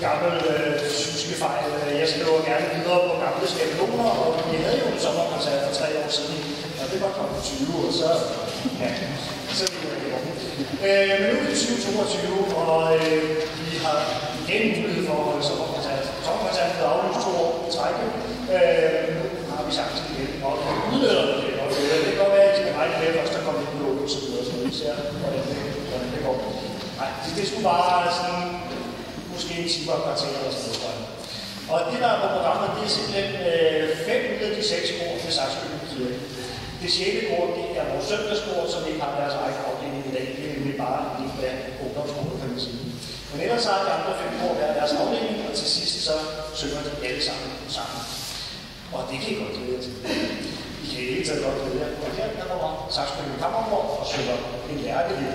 gammel syskefejl. Jeg skriver gerne videre på gamle skabeloner, og vi havde jo en sommerkoncert for 3 år siden, og det var klokken 20, og så det var det jo. Men nu er det 2022, og vi har igen mulighed for at holde sommerkoncert. Sommerkoncerten blev aflyst 2 år i træk. Nu har vi chancen igen, og udnytter det. Det kan godt være, at de kan regne med, først der kommer ind på og så videre, så vi ser, hvordan det går. Nej, det skulle bare sådan, måske en time og kvarter eller sådan noget. Og det, der er på programmet, det er simpelthen 5 ud af de 6 kor til Sakskøbing Kirke. Det 6. kor, det er vores søndagskor, som ikke har deres egen afdeling i dag. Det er nemlig bare en del af ungdomsskolen, kan man sige. Men ellers har de andre 5 kor hver deres afdeling, og til sidst så synger de alle sammen. Og det kan I godt glæde jer til. I kan i hele taget godt glæde jer. Og her kommer Sakskøbing Kammerkor og synger en hjertelig.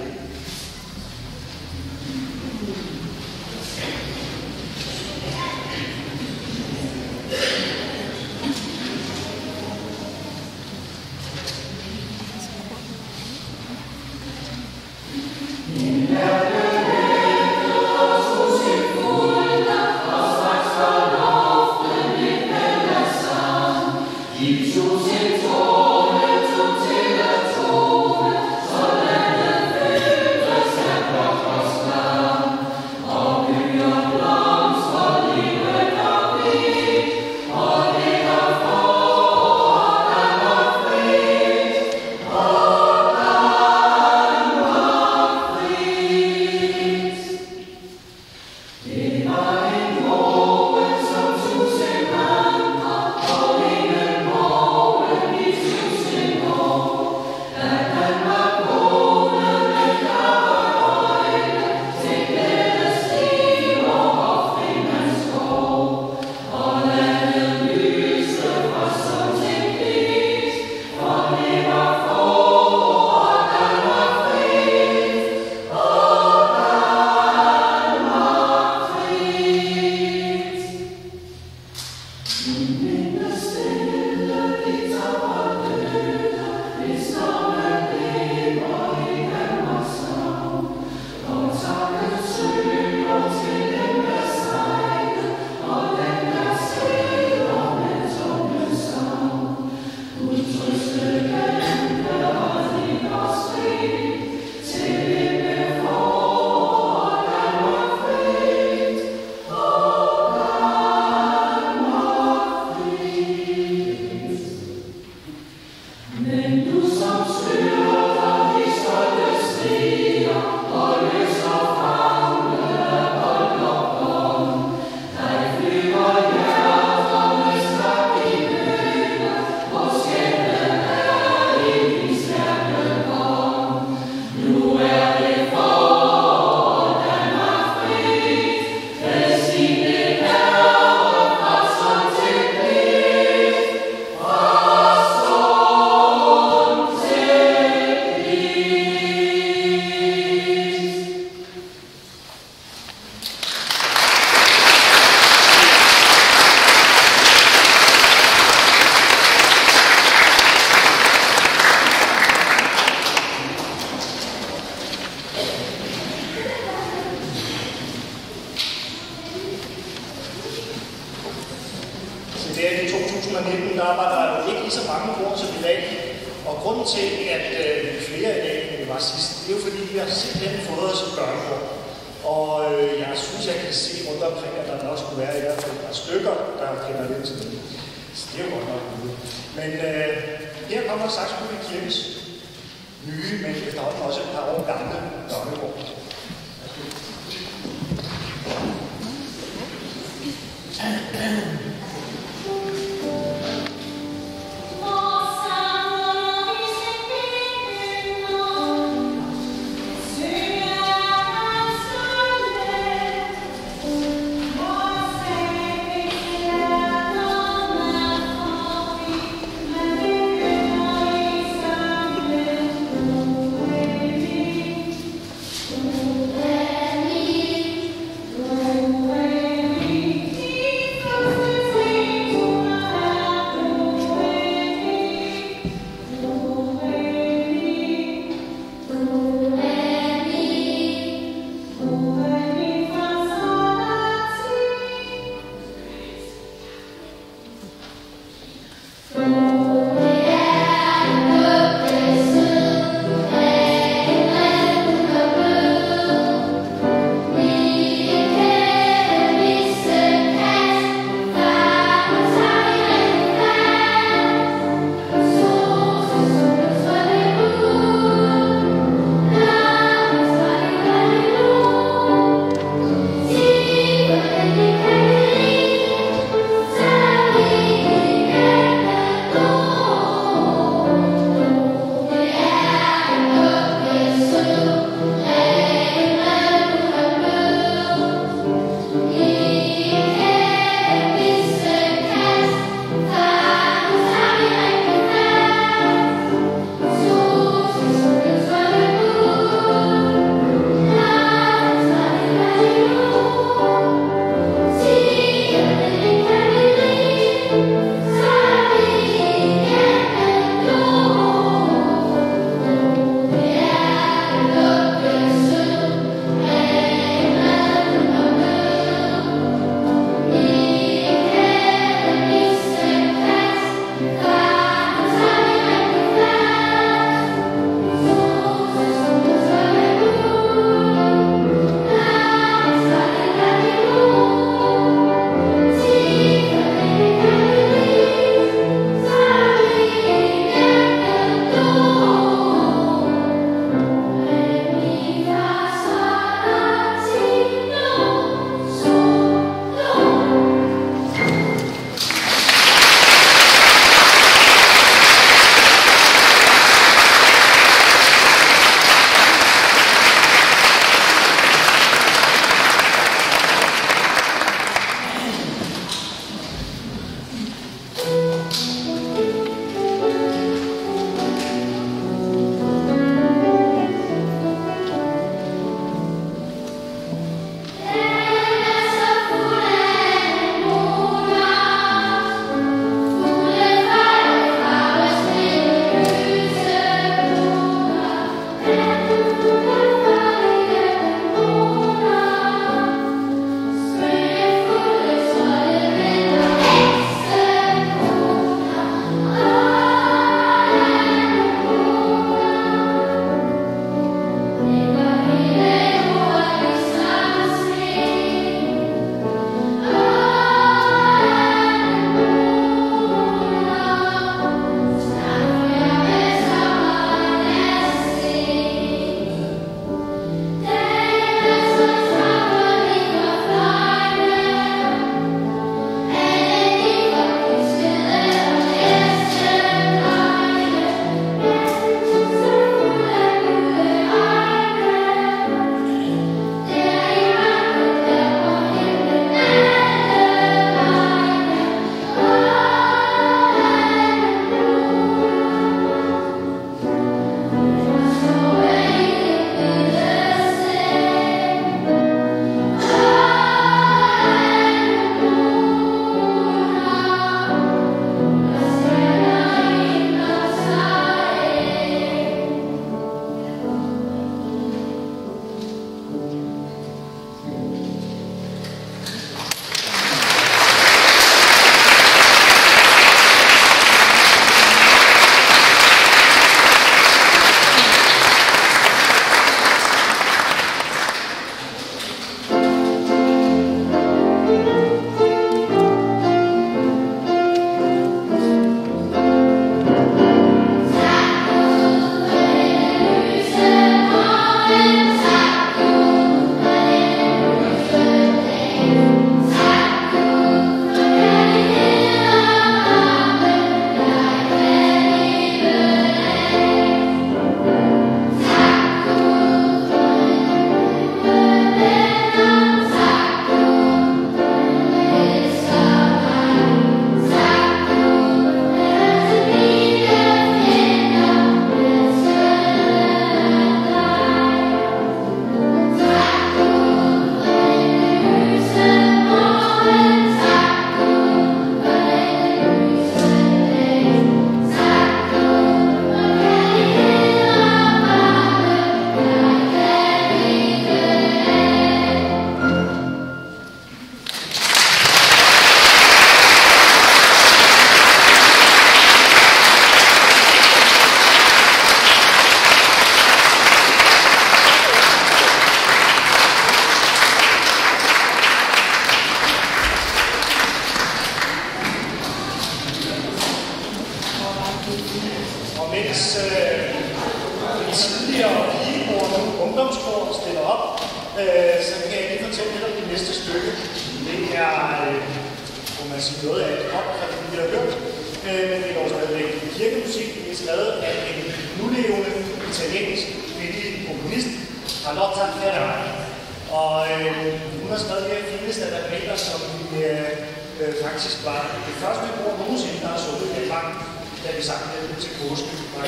man sige, noget af det op fra det, vi har hørt. Men det er også stadigvæk kirkemusik. Det er skrevet af en nulevende italiensk kvindelig komponist, Carlotta Ferrari. Og hun har skrevet de her fine standarder, som faktisk var det første ord nogensinde, der har sunget i Danmark, da vi sang det til påske.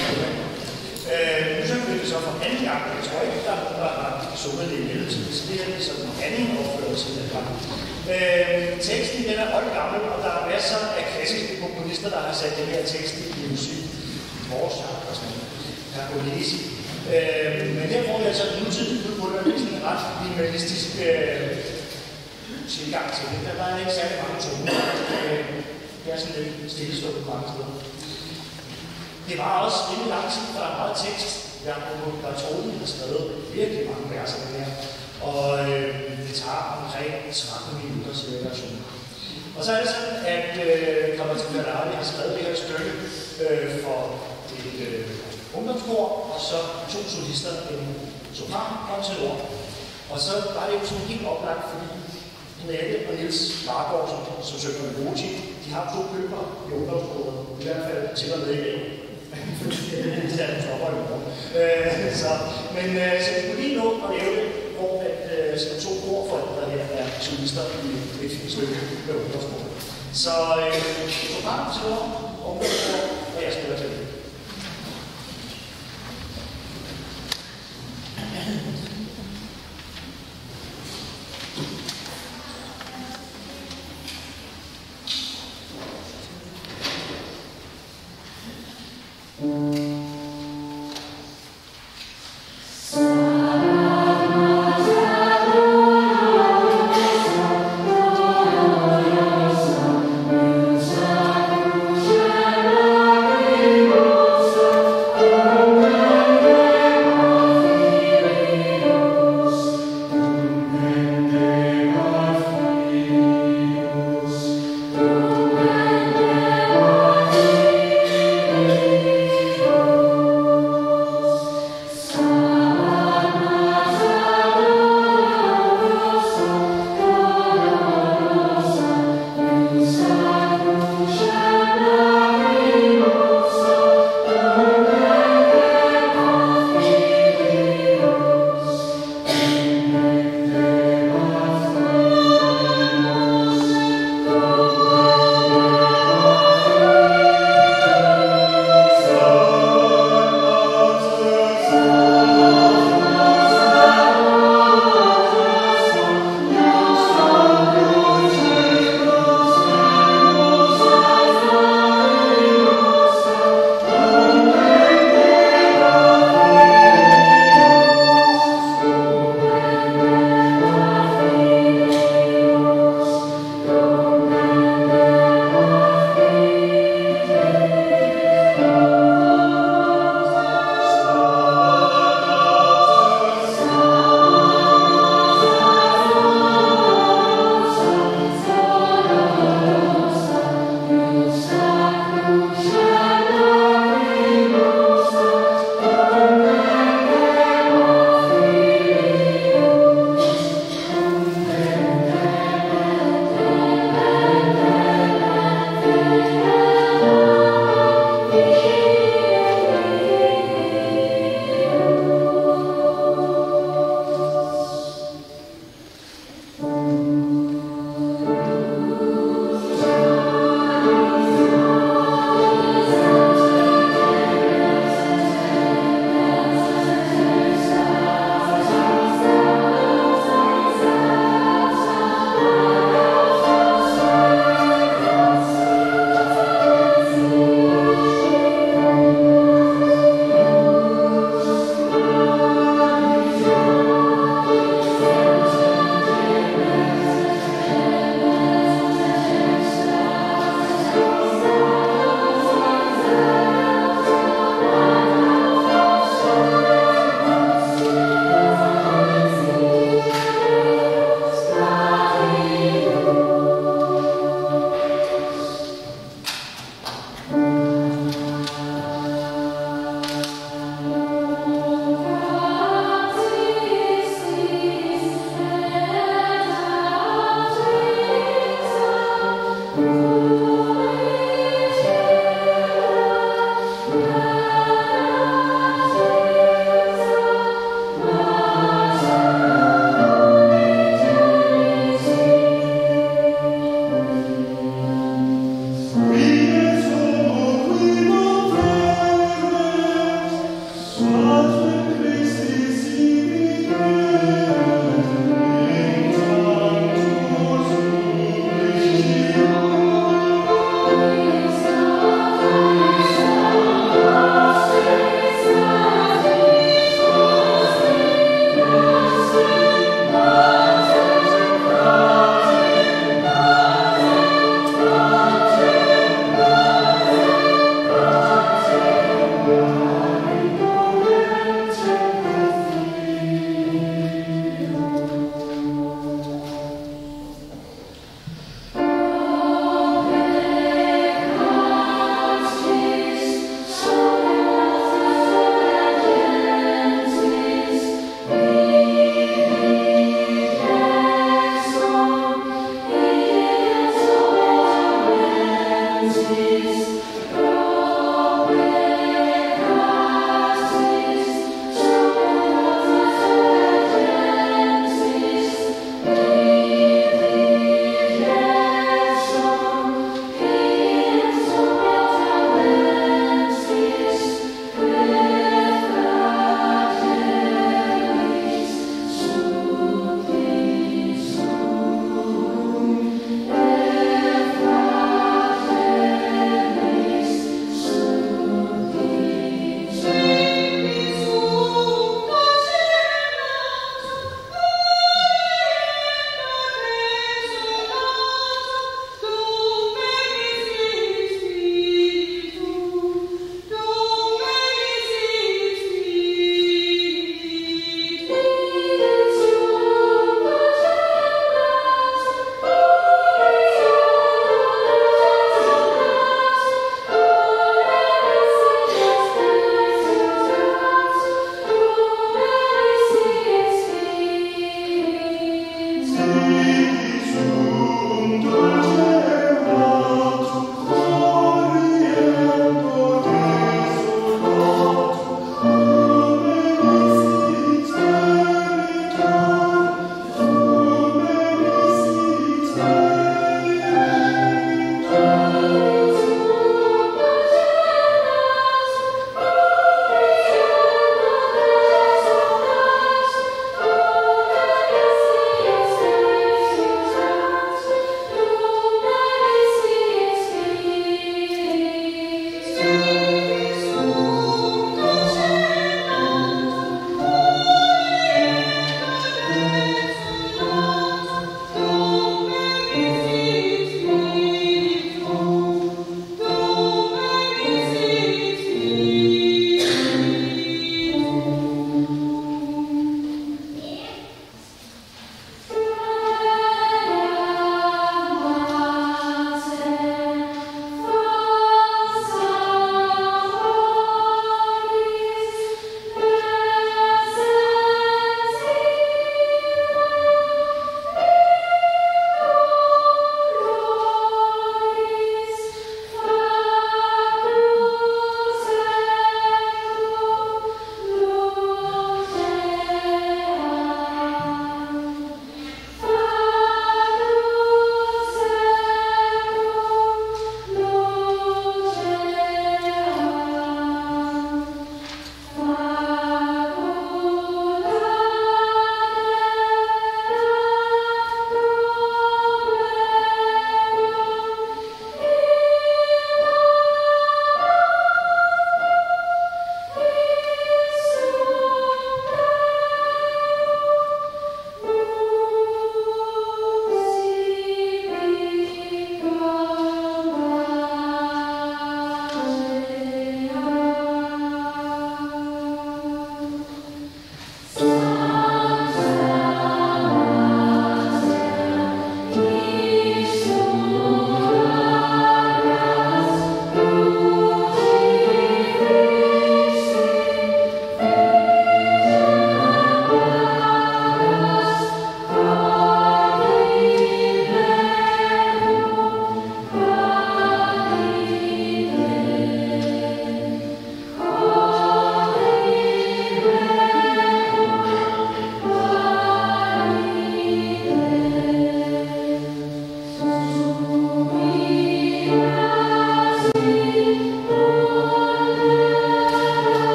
Nu synger vi det så for anden gang. Jeg tror ikke, der er nogen, der har sunget det i mellemtiden, så det her er sådan en anden opførelse i Danmark. Teksten den er oldgammel, og der er masser af klassiske komponister, der har sat den her tekst i musik. Vores genre og sådan noget. Pergolesi. Men her får vi altså en nutidig udbudderlæsning en ret minimalistisk tilgang til det. Der er ikke særlig mange toner. Det er sådan lidt stillestående på mange steder. Det var også rimelig lang tid, for der er meget tekst. Der er Troen, der har skrevet virkelig mange verser med det her. Og det tager omkring 13 minutter til hver version. Og så er det sådan, at Carlotta Ferrari har skrevet det her stykke for et ungdomskor, og så 2 solister, en sopran og en tenor. Og så var det jo sådan helt oplagt, fordi Nette og Niels Margaard, som søger med Roti, de har 2 køber i ungdomskoret, i hvert fald til og med i dag. Det er den stopper i morgen. Så vi kunne lige nå at lave det, hvor at 2 korforældre her er solister i et fint stykke med ungdomskoret. Så sopran, tenor, ungdomskor, og jeg spiller til det. Oh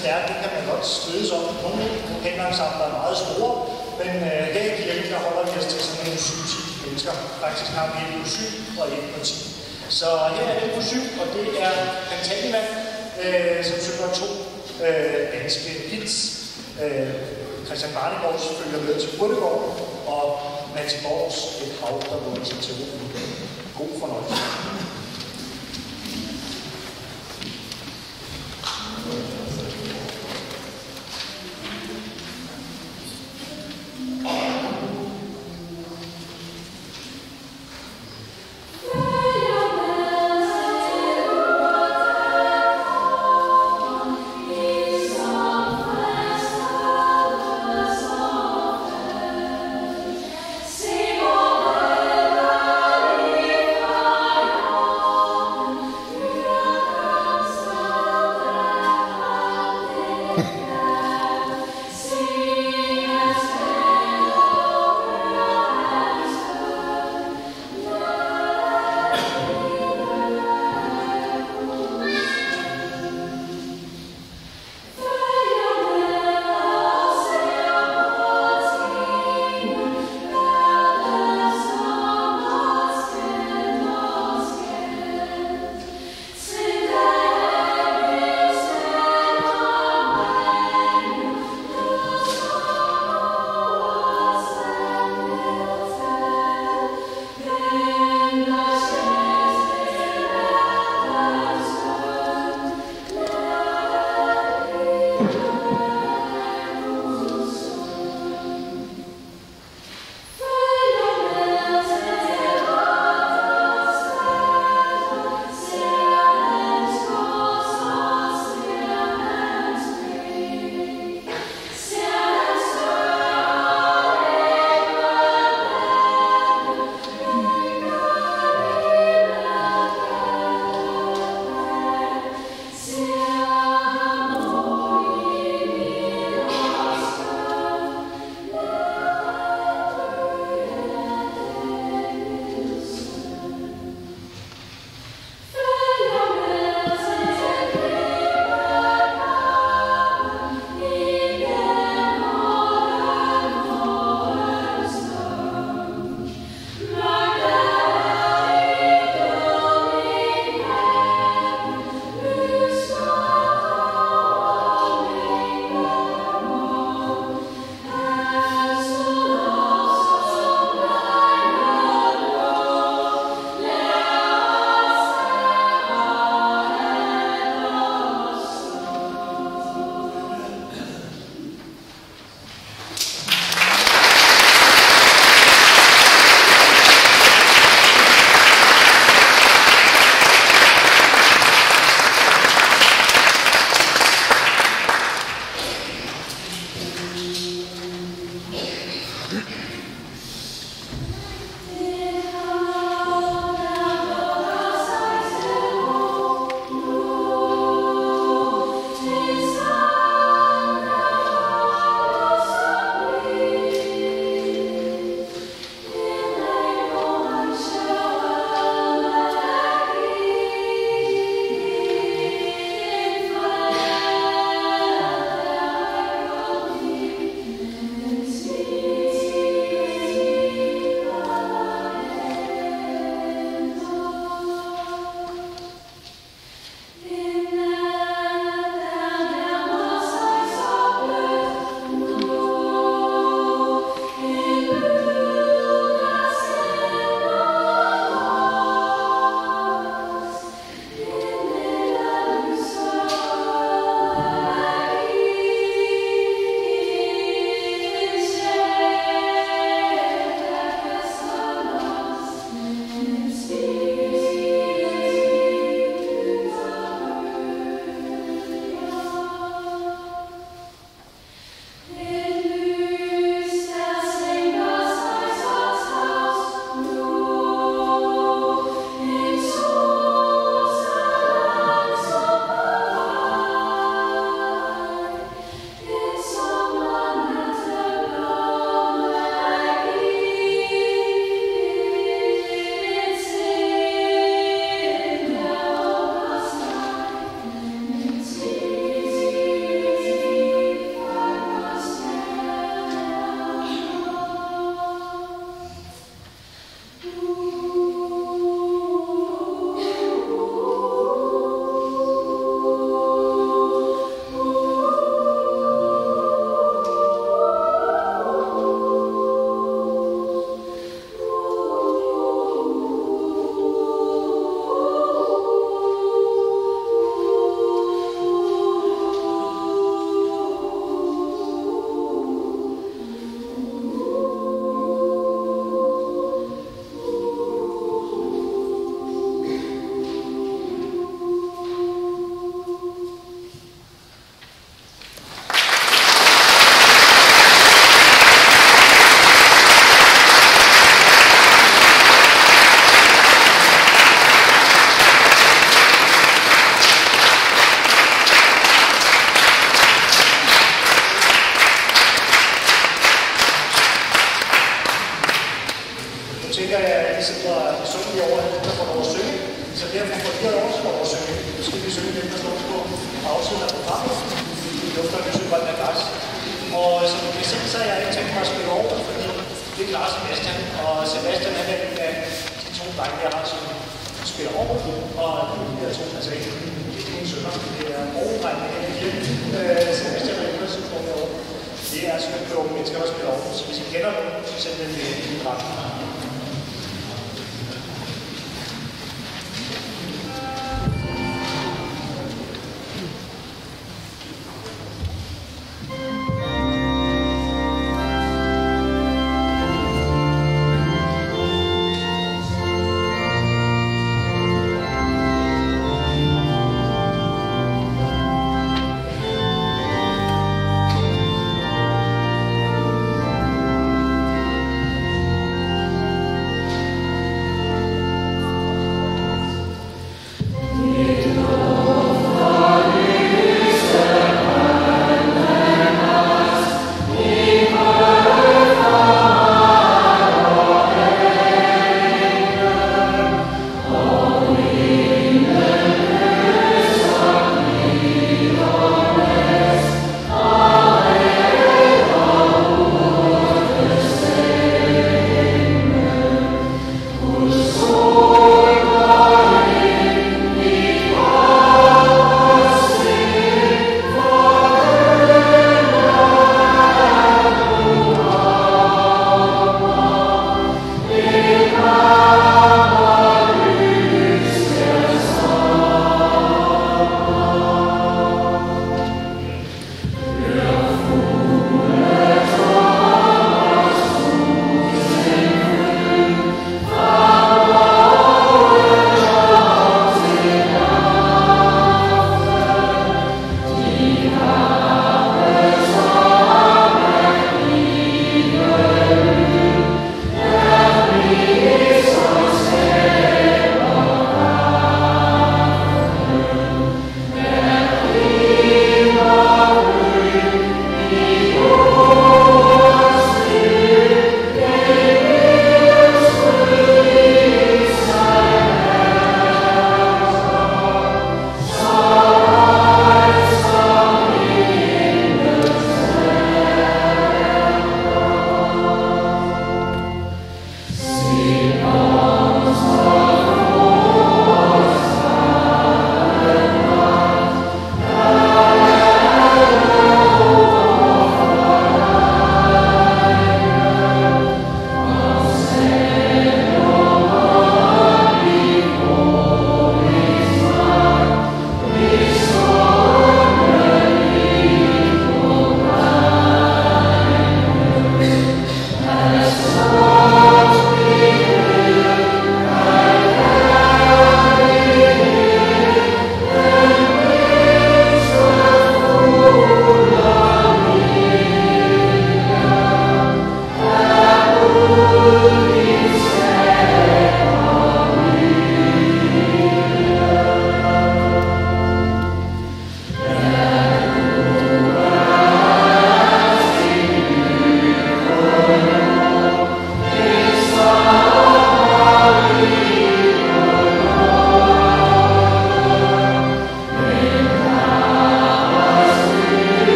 stærkt, det kan man godt strides om. Nogle vokalensembler er meget store, men her i kirken, der holder vi os til sådan nogle 7-10 mennesker. Faktisk har vi en på 7 og en på 10. Så her er den på 7, og det er Kantatenmand, som synger 2 danske hits. Christian Barnegaards følger med til Urtegård, og Mats Borgs Et hav, der vågner sig til. God fornøjelse. Sebastian er en af de to drenge, jeg har, som spiller over, og de her to, altså ikke mine sønner, det er overdrengene her i kirken. Sebastian og Jonas, som står derovre. Det er sådan nogle unge mennesker, der spiller over, så hvis I kender dem, så send dem i en retning.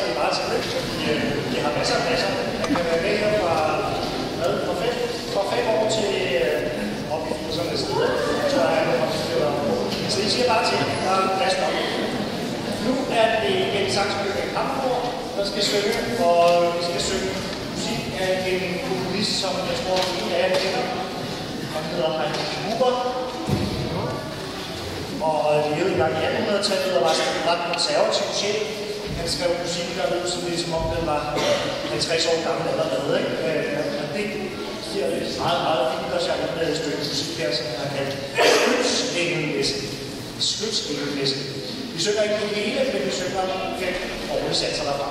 set bare til det, fordi vi har masser af pladser. Man kan være med her fra 5 år til op i 80'erne sted. Så er det så I siger bare til, der er plads nok. Nu er det en sangsbygning Kammerkor, der skal synge, og vi skal synge musik af en komponist, som jeg tror, en af jer kender. Han hedder Heinrich Huber. Og det levede i gang i 1800-tallet og var sådan en ret konservativ sjæl. Han skrev musik, der lød sådan lidt som om den var 50 år gammel allerede. Og det giver et meget, meget fint og charmerende stykke musik her, som jeg har kaldt Skytsengelmessen. Vi synger ikke det hele, men vi synger 5 oversatser derfra.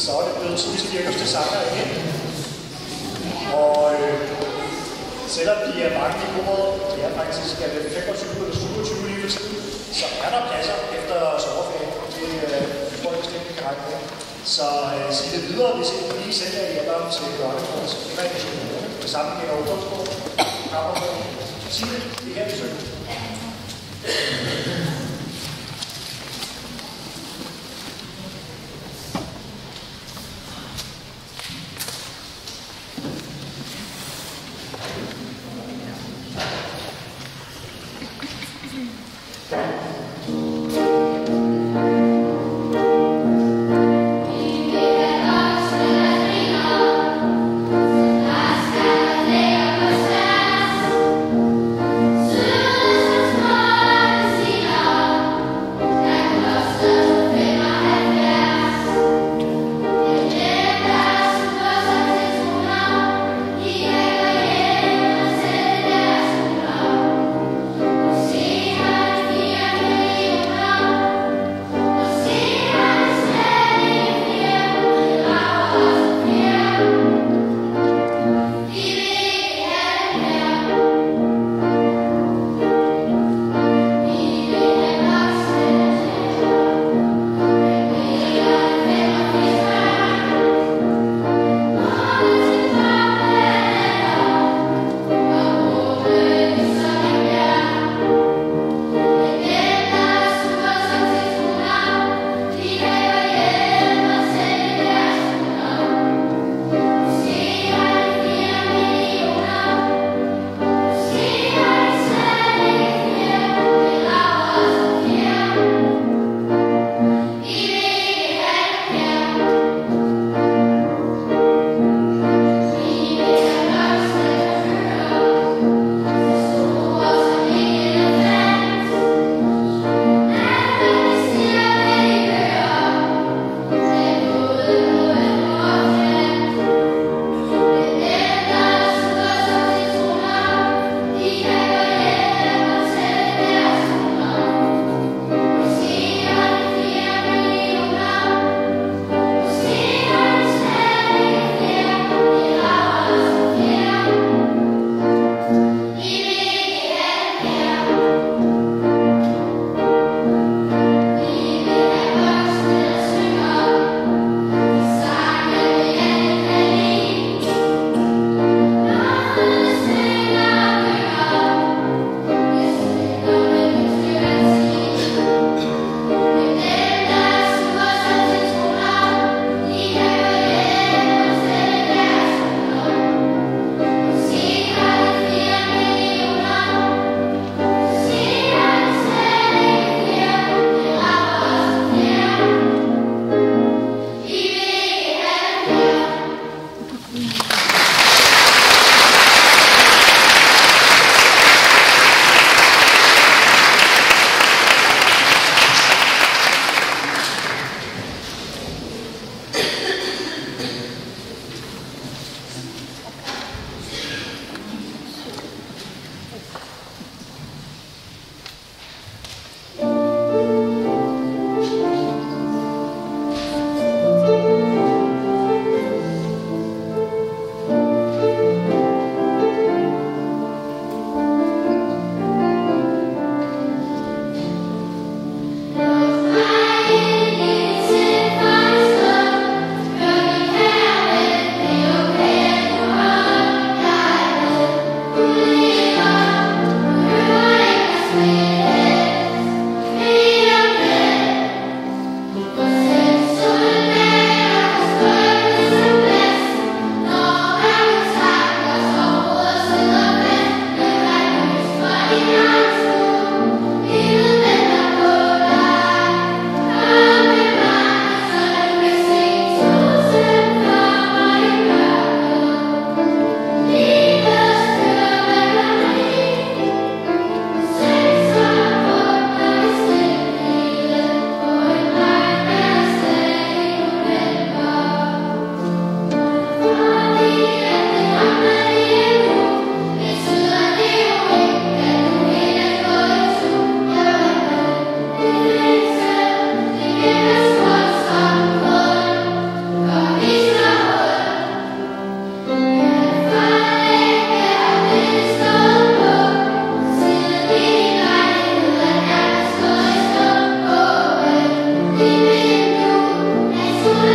så er det blevet til dyrkeste sanger igen. Og selvom de er mange i bordet, det er faktisk 25 eller 27 lige for tiden, så er der pladser efter sommerferien. Det tror jeg bestemt ikke ret med. Så sig det videre, hvis I lige sender jer hjælper til børnekort, så finder I det. Det samme gælder ungdomskort, kammerkort. Sig det, det er her, vi søger. Soon as the smile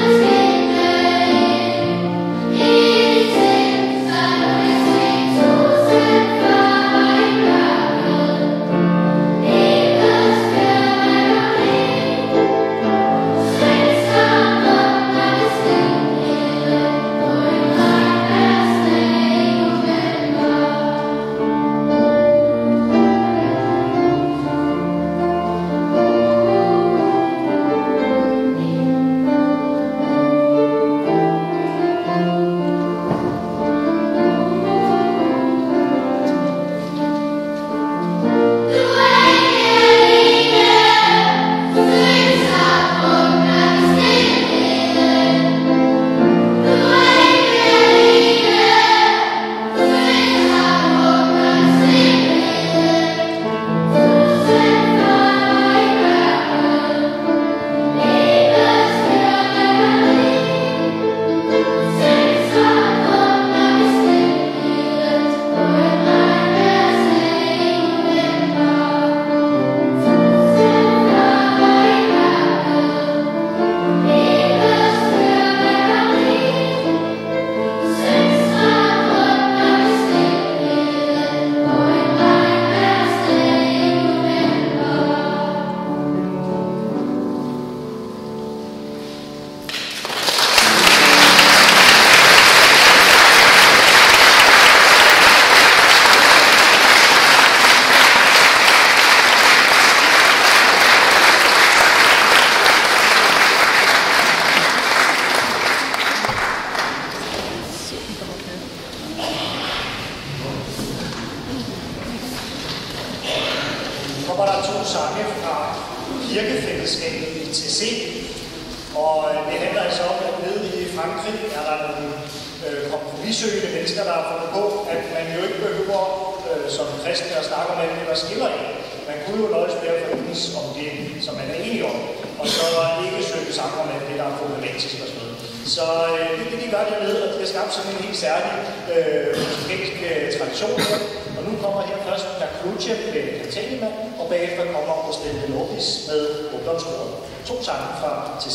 sange fra kirkefællesskabet i TC. Og det handler altså om, at nede i Frankrig er der nogle kompromissøgende mennesker, der har fundet på, at man jo ikke behøver som kristne at snakke om alt det, der skiller af. Man kunne jo nøjes med at forenes om det, som man er enige om, og så ikke søge sammen om alt det, der er problematisk og sådan noget. Så det de gør dernede, og det har skabt sådan en helt særlig musikalsk tradition. Og nu kommer her først der Kluche med Katalima, og bagefter kommer Ostende Lopis med ungdomskoret. 2 sange fra TC.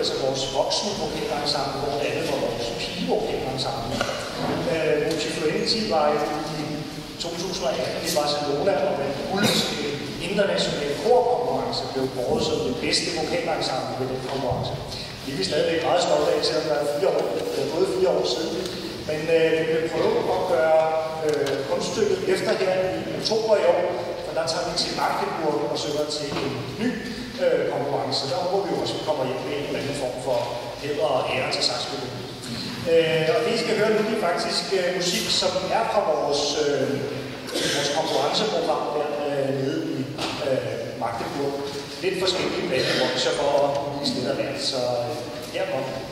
altså vores voksne vokalensemble, hvor det andet var vores pigevokalensemble. Multifluenti var jo i 2018 i Barcelona, og den internationale korkonkurrence blev båret som det bedste vokalensemble ved den konkurrence. Vi er stadigvæk meget stolte af, selvom der er både 4 år siden. Men vi vil prøve at gøre kunststykket efter her i oktober i år, for der tager vi til Magdeburg og søger til en ny konkurrence. Der håber vi også, at vi kommer hjem med en eller anden form for hæder og ære til saxofon. Og det, I skal høre nu, det er faktisk musik, som er fra vores konkurrenceprogram dernede i Magdeburg. Lidt forskellige baner, for at vise lidt af hvert, så her kommer det.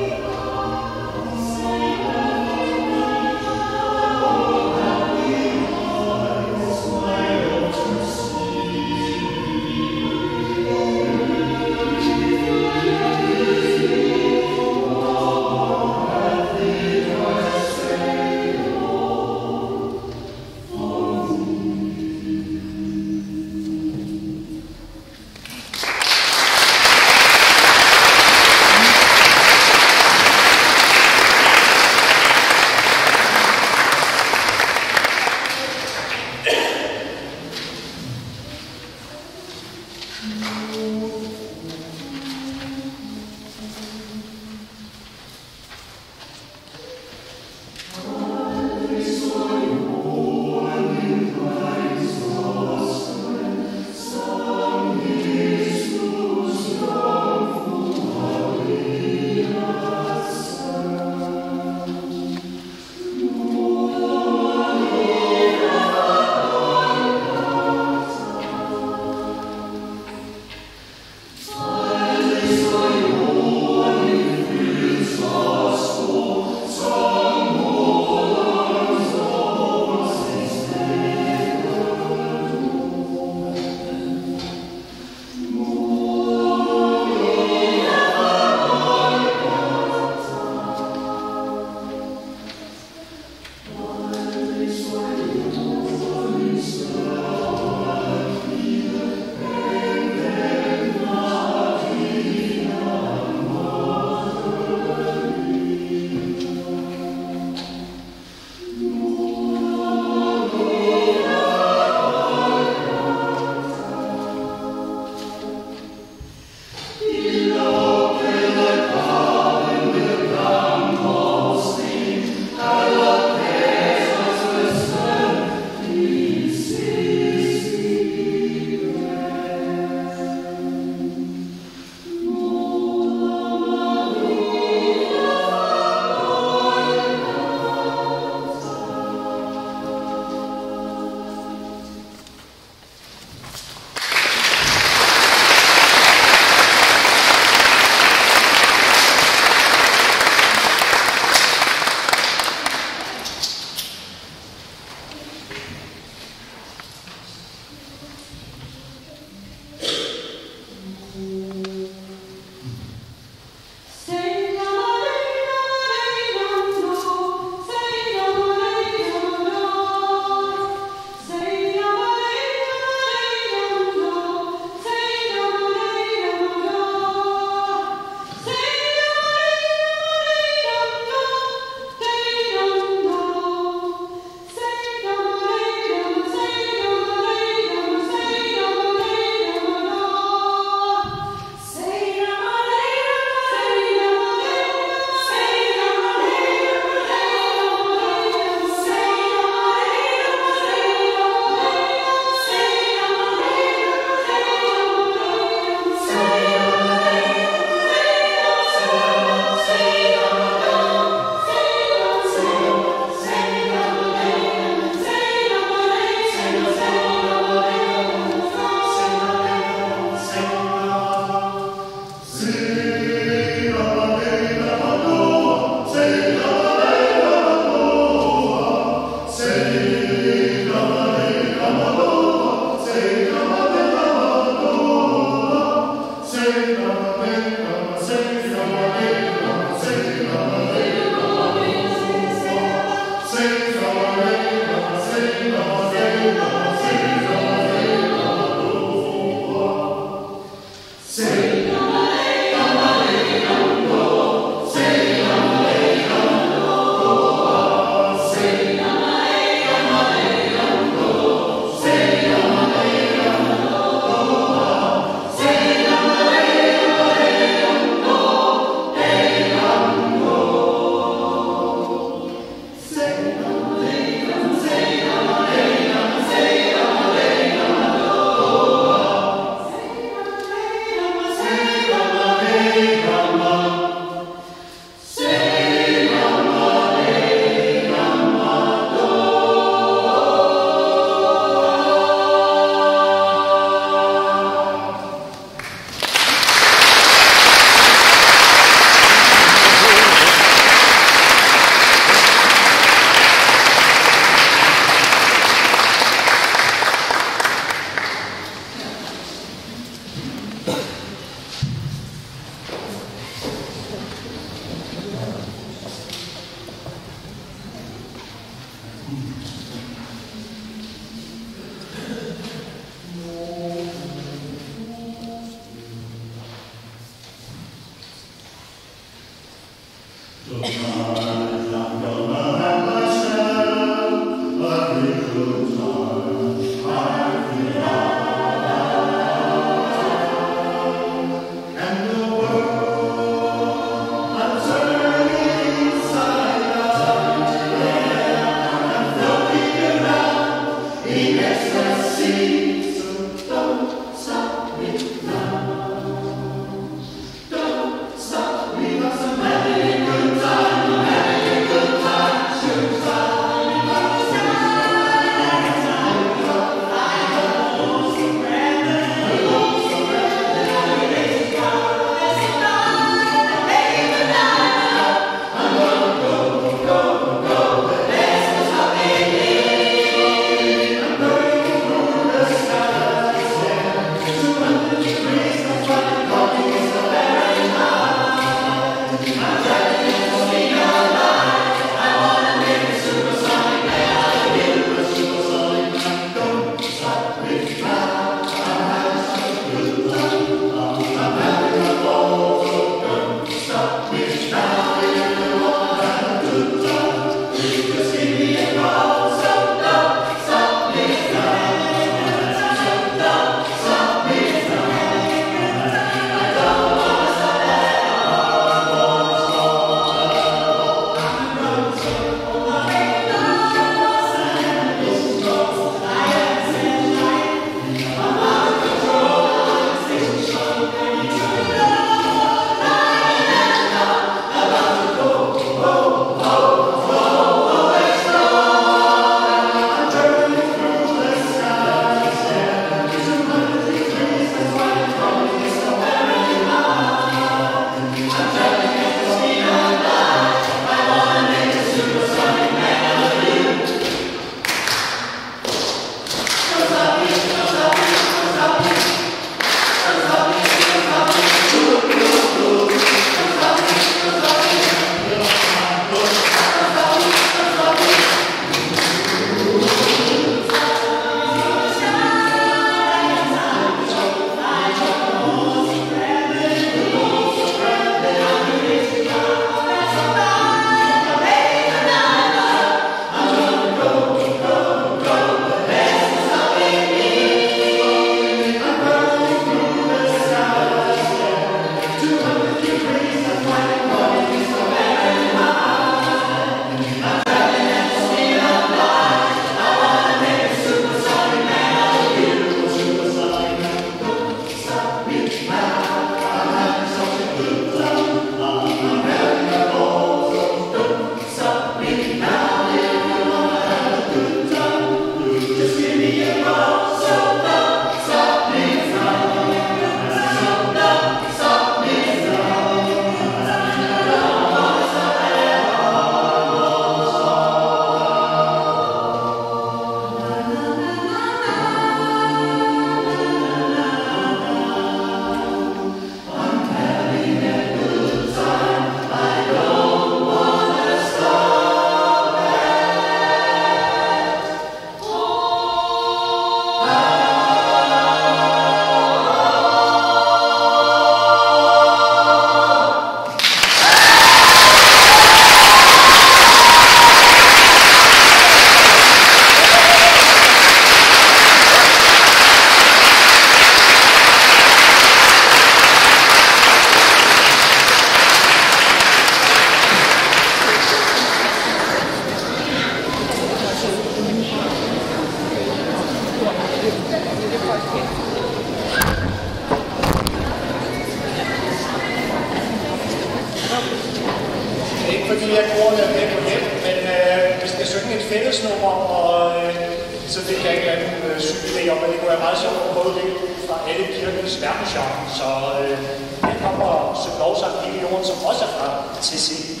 fordi jeg går med på hjem, men vi skal synge et fællesnummer, og så fik jeg en eller anden syg idé om, at det kunne være meget sjovt at prøve det fra alle kirkens verdensgenre. Så jeg kommer og synger lovsang hele jorden, som også er fra TC.